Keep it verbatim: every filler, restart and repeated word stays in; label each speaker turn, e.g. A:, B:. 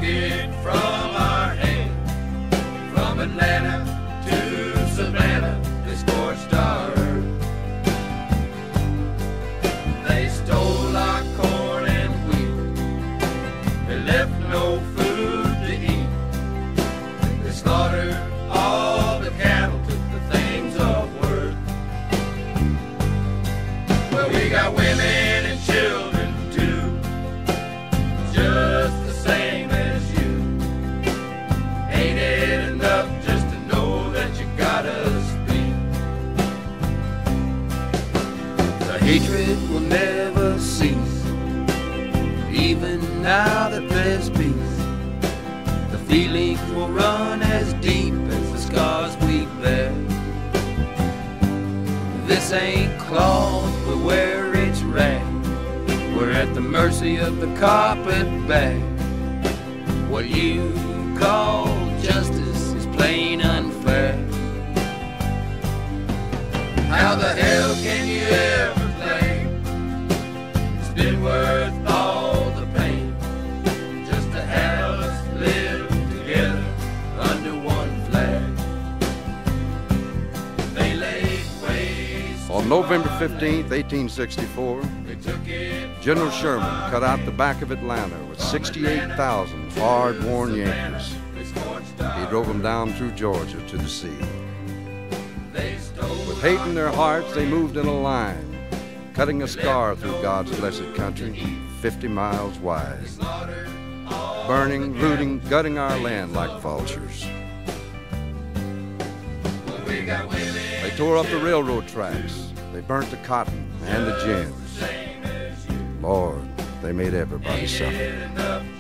A: it from our hand. From Atlanta to Savannah, they scorched our earth. They stole our corn and wheat. They left no food to eat. They slaughtered all the cattle, took the things of worth. Well, we got women and children too, just the same as you. Ain't it enough just to know that you got us beat? The hatred will never cease, even now that there's peace. The feelings will run as deep as the scars we bear. This ain't cloth, we wear its rag. We're at the mercy of the carpetbag. What you call justice is plain unfair. How the hell can you ever claim it's been worth all the pain just to have us live together under one flag? They laid waste.
B: On November fifteenth, eighteen sixty-four, General Sherman cut out the back of Atlanta with sixty-eight thousand hard-worn Yankees. He drove them down through Georgia to the sea. With hate in their hearts, they moved in a line, cutting a scar through God's blessed country, fifty miles wide, burning, looting, gutting our land like vultures. They tore up the railroad tracks. They burnt the cotton and the gins. Lord, they made everybody suffer.